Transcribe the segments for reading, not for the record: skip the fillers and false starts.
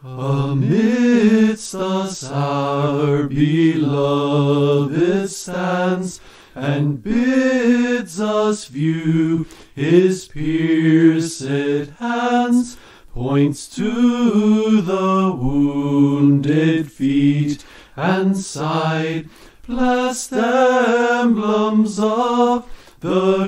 Amidst us our beloved stands, and bids us view his pierced hands, points to the wounded feet and side, blessed emblems of the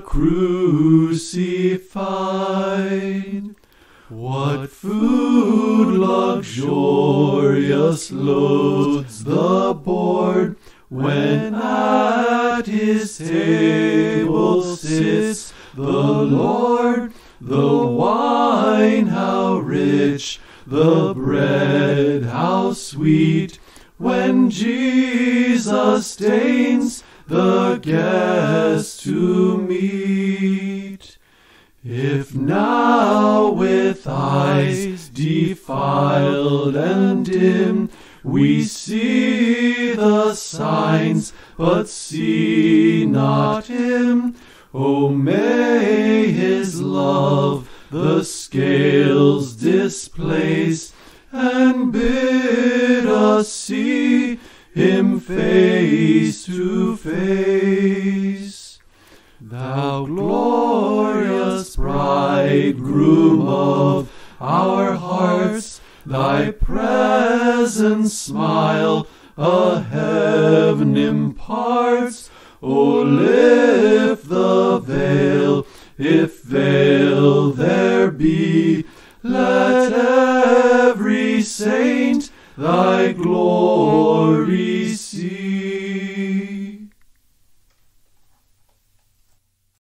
crucified. What food luxurious loads the board, when at his table sits the Lord? The wine how rich, the bread how sweet, when Jesus deigns the guest to meet. If now with eyes defiled and dim we see the signs, but see not him, O may his love the scales displace, and bid us see him face to face. Thou glorious bridegroom of our hearts, thy presence smile a heaven imparts. O lift the veil, if